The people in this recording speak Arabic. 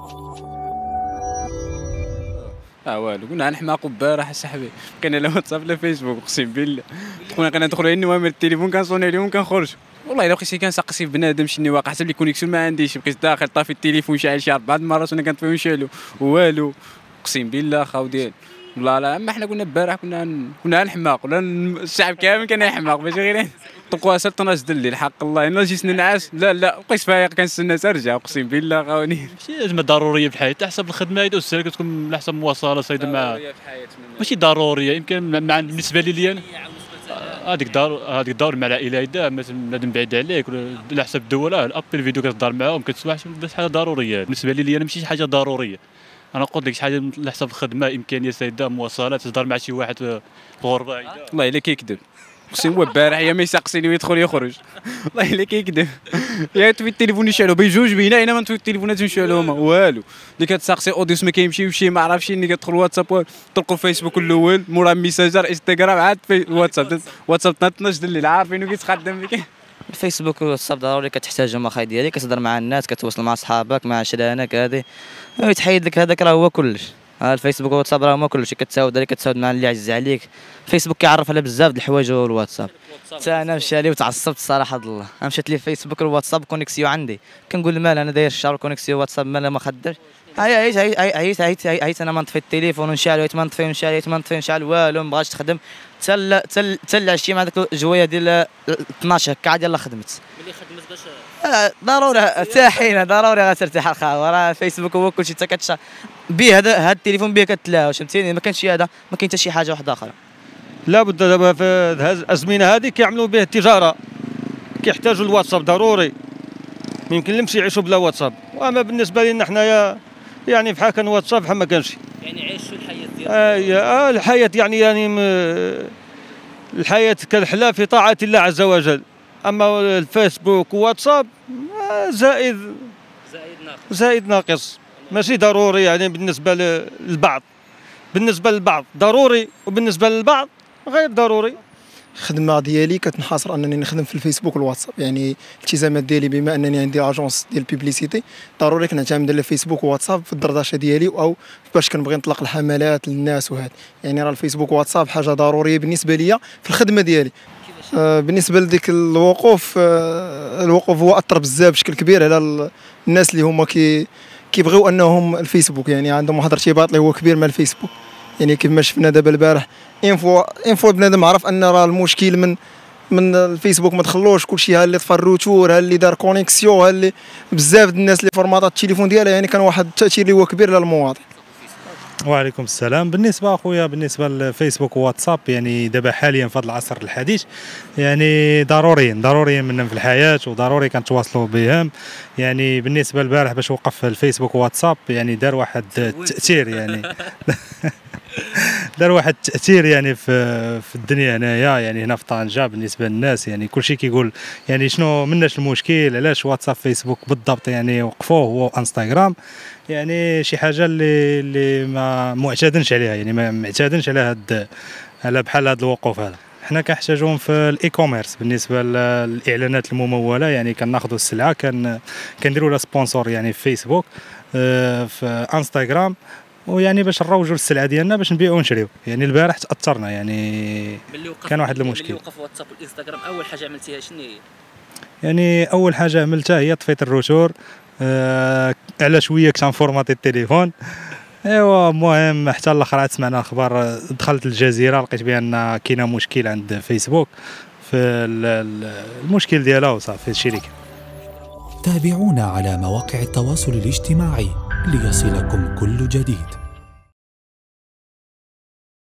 والو كنا غنحماقوا البارح اصاحبي، بقينا لا واتساب لا فيسبوك اقسم بالله. كنا كندخلوا على النوامر التليفون كنصوني عليهم كنخرجوا. والله الا بقيت كنسقسي بنادم شني واقع حتى لي كونيكسيون ما عنديش، بقيت داخل طافي التليفون شاعل شي 4 المرات وانا كنطفيو نشعلو والو اقسم بالله خاو ديال. والله لا اما حنا كنا البارح كنا نحماق ولا الشعب كامل كان يحماق ماشي غير طلقوها حتى 12 د الليل حق الله. انا جيت ننعس لا بقيت فايق كنستنى ترجع اقسم بالله خاوني. ماشي أزمة ضرورية في الحياة، حسب الخدمة يدوز السلك كتكون على حسب المواصلة سيد مع ماشي ضرورية. يمكن بالنسبة لي أنا هذيك الدور مع العائلة إذا مثلا بنادم بعيد عليك ولا على حسب الدولة الأب الفيديو كتهضر معاهم كتسمع بس حاجة ضرورية. بالنسبة لي أنا ماشي شي حاجة ضرورية. أنا قلت لك شي حاجة على حسب الخدمة إمكانية سيدة مواصلات تهضر مع شي واحد في الغربة. والله إلا كيكذب اقسم هو البارح يا ما يسقسيني ويدخل يخرج. والله الا كيكذب يا يطفي التليفون يشعلو بجوج بينا هنا ما نطفيو التليفونات ونشعلو هما والو. اللي كتسقسي اوديوس ما كيمشي ما عرفش اللي كتدخل واتساب تلقوا فيسبوك الاول مورا ميساجر انستغرام عاد في واتساب 12 الليل عارفينو كيتخدم فيك. الفيسبوك والواتساب ضروري كتحتاجهم اخاي ديالي، كتهضر مع الناس كتواصل مع صحابك مع شرانك هذه يتحيد لك هذاك راه هو كلش. الفيسبوك والواتساب راه هما كلشي كتساود مع اللي عزيز عليك. الفيسبوك كيعرف على بزاف د الحوايج والواتساب. حتى انا مشى لي وتعصبت الصراحه الله، مشات لي الفيسبوك والواتساب كونيكسيو عندي كنقول مال انا داير الشهر كونيكسيو واتساب مال ما خدرش. عييت انا ما نطفي التليفون ونشعل ما نطفي ونشعل والو ما بغاش تخدم حتى العشيه مع ديك الجويه ديال 12 هكا عاد يلاه خدمت. ملي خدمت باش ضروري ارتاحينا ضروري غترتاح الخاوه. راه الفيسبوك هو كلشي حتى كتشا به هذا التليفون به كتلاها فهمتيني. ما كانش هذا ما كاين حتى شي حاجه واحده اخرى. لابد دابا في الازمنه هذه كيعملوا به التجاره كيحتاجوا الواتساب ضروري، ما يمكنلهمش يعيشوا بلا واتساب. واما بالنسبه لنا حنايا يعني بحال كان واتساب بحال ما كانش. يعني عيشوا الحياه ديالكم. الحياه يعني الحياه كالحلا في طاعه الله عز وجل. اما الفيسبوك وواتساب زائد ناقص ماشي ضروري. يعني بالنسبه للبعض ضروري وبالنسبه للبعض غير ضروري. الخدمه ديالي كتنحصر انني نخدم في الفيسبوك والواتساب، يعني الالتزامات ديالي بما انني عندي اجونس ديال البيبليسيتي ضروري كنعتمد على الفيسبوك والواتساب في الدردشه ديالي او باش كنبغي نطلق الحملات للناس وهذا. يعني راه الفيسبوك والواتساب حاجه ضروريه بالنسبه ليا في الخدمه ديالي. بالنسبه لديك الوقوف هو اثر بزاف بشكل كبير على الناس اللي هما كيبغيو انهم الفيسبوك يعني عندهم واحد الارتباط اللي هو كبير مع الفيسبوك. يعني كيف ما شفنا دابا البارح انفو بنادم عرف ان راه المشكل من الفيسبوك ما دخلوش كلشي. ها اللي طفى الروتور ها اللي دار كونيكسيون ها اللي بزاف د الناس اللي فورماطات التليفون ديالها. يعني كان واحد التاثير اللي هو كبير للمواطن. وعليكم السلام. بالنسبه اخويا بالنسبه للفيسبوك وواتساب يعني دابا حاليا في هذا العصر الحديث يعني ضروريين منهم في الحياه وضروري كنتواصلوا بهم. يعني بالنسبه للبارح باش وقف الفيسبوك وواتساب يعني دار واحد التاثير يعني دار واحد التاثير يعني في الدنيا هنايا. يعني هنا في طنجه بالنسبه للناس يعني كلشي كيقول يعني شنو مناش المشكل علاش واتساب فيسبوك بالضبط يعني وقفوه هو انستغرام. يعني شي حاجه اللي ما معتادنش عليها، يعني ما معتادنش على بحال هذا الوقوف هذا. حنا كنحتاجوهم في الاي كوميرس بالنسبه للاعلانات المموله. يعني كناخذوا السلعه كنديروا لها سبونسور يعني في فيسبوك في انستغرام ويعني باش نروجوا السلعه ديالنا باش نبيعوا ونشريو. يعني البارح تاثرنا يعني كان واحد المشكل. ملي وقف واتساب والانستغرام اول حاجه عملتيها شنو هي؟ يعني اول حاجه عملتها هي طفيت الروتور على شويه كنت نفورماتي التليفون. ايوا المهم حتى الاخر عاد سمعنا اخبار دخلت الجزيره لقيت بان كاينه مشكل عند فيسبوك في المشكل ديالها وصافي الشركه. تابعونا على مواقع التواصل الاجتماعي ليصلكم كل جديد.